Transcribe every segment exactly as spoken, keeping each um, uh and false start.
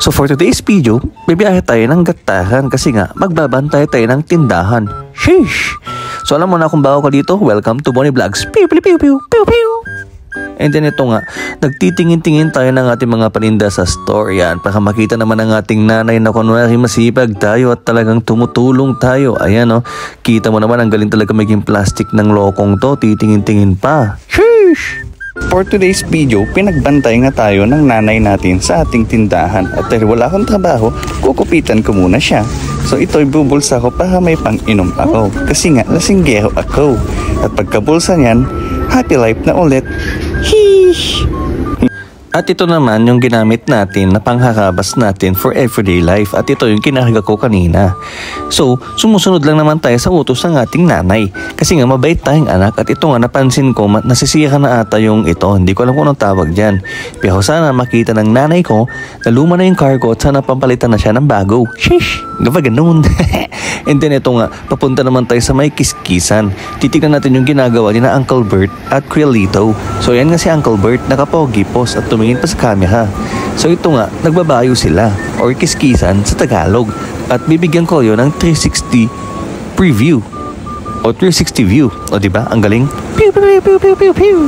So for today's video, bibiyahe tayo ng Gataran kasi nga magbabantay tayo ng tindahan. Sheesh! So alam mo na kung bago ka dito, welcome to Bonnie Vlogs. Pew pew pew pew pew pew. And then ito nga, nagtitingin-tingin tayo ng ating mga paninda sa store yan para makita naman ang ating nanay na kunwari masipag tayo at talagang tumutulong tayo. Ayan o, oh, kita mo naman ang galing talaga maging plastic ng lokong to, titingin-tingin pa. Sheesh! For today's video, pinagbantay nga tayo ng nanay natin sa ating tindahan. At dahil wala akong trabaho, kukupitan ko muna siya. So ito'y bubulsa ko para may pang-inom ako. Kasi nga, lasinggero ako. At pagkabulsa niyan, happy life na ulit. Sheesh! At ito naman yung ginamit natin na pangharabas natin for everyday life. At ito yung kinaharga ko kanina. So, sumusunod lang naman tayo sa utos ng ating nanay. Kasi nga mabait tayong anak. At ito nga napansin ko, nasisira na ata yung ito. Hindi ko alam kung anong tawag dyan. Pero sana makita ng nanay ko na luma na yung car ko at sana pampalitan na siya ng bago. Sheesh! Gaba ganun. And then ito nga, papunta naman tayo sa may kiskisan. Titignan natin yung ginagawa ni na Uncle Bert at Creolito. So yan nga si Uncle Bert, nakapogi pose at tumingin pa sa camera. So ito nga, nagbabayo sila or kiskisan sa Tagalog. At bibigyan ko yun ng three sixty preview o three sixty view. O diba? Ang galing. Pew, pew, pew, pew, pew, pew.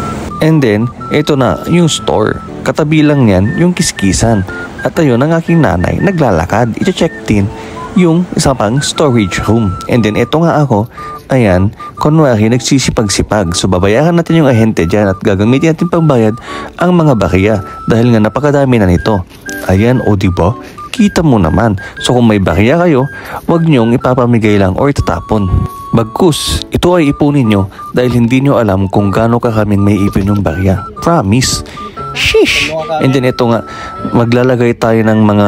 And then, ito na, yung store. Katabi lang yan, yung kiskisan. At ayun, ang aking nanay, naglalakad. I-check din yung isa pang storage room. And then, ito nga ako, ayan, kunwari, nagsisipag-sipag. So, babayaran natin yung ahente dyan at gagamitin natin pangbayad ang mga barya dahil nga napakadami na nito. Ayan, o diba? Kita mo naman. So, kung may barya kayo, wag nyong ipapamigay lang o itatapon. Bagkus, ito ay ipunin nyo dahil hindi nyo alam kung gaano karaming may ipin ng barya. Promise. Sheesh! And then ito nga, maglalagay tayo ng mga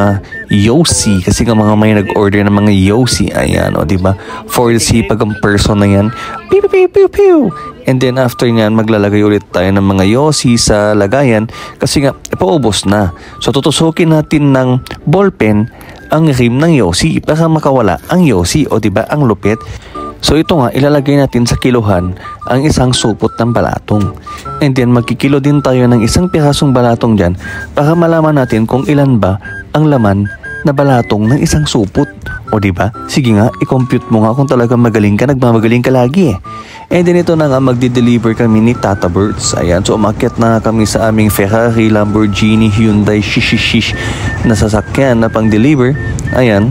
Yossi kasi nga mga may nag-order ng mga Yossi. Ayan, o diba? For sipag ang person na yan. Pew, pew, pew, pew. And then after nyan, maglalagay ulit tayo ng mga Yossi sa lagayan kasi nga, ipaubos na. So tutusukin natin ng ballpen ang rim ng Yossi para makawala ang Yossi. O diba? Ang lupit. So ito nga, ilalagay natin sa kiluhan ang isang supot ng balatong. And then magkikilo din tayo ng isang pirasong balatong dyan para malaman natin kung ilan ba ang laman na balatong ng isang supot. O diba? Sige nga, i-compute mo nga kung talagang magaling ka, nagmamagaling ka lagi eh. And then ito na nga, magde-deliver kami ni Tata Berts. Ayan, so umakyat na kami sa aming Ferrari, Lamborghini, Hyundai, shishishish na sasakyan na pang-deliver. Ayan.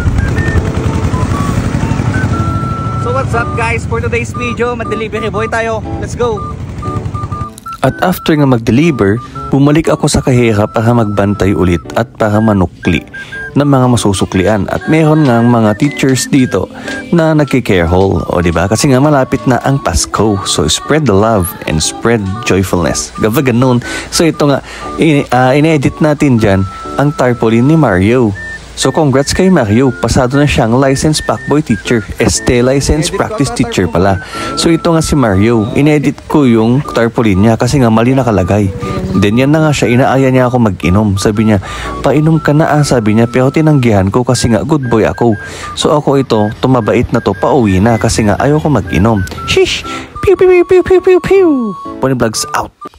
What's up guys, for today's video, mag-delivery boy tayo. Let's go! At after nga mag-deliver, bumalik ako sa kahera para magbantay ulit at para manukli ng mga masusuklian. At meron nga mga teachers dito na nagki-care haul. O diba? Kasi nga malapit na ang Pasko. So spread the love and spread joyfulness. Gaba ganun. So ito nga, in, uh, in-edit natin dyan ang tarpaulin ni Mario. So congrats kay Mario, pasado na siyang licensed Pacboy teacher, este licensed practice teacher pala. So ito nga si Mario, inedit ko yung tarpaulin niya kasi nga mali nakalagay. Then yan na nga siya, inaaya niya ako mag-inom. Sabi niya, painom ka na ah, sabi niya, pero tinanggihan ko kasi nga good boy ako. So ako ito, tumabait na to, pauwi na kasi nga ayaw ko mag-inom. Shish! Pew pew pew pew pew pew! Bonnie Vlogs out!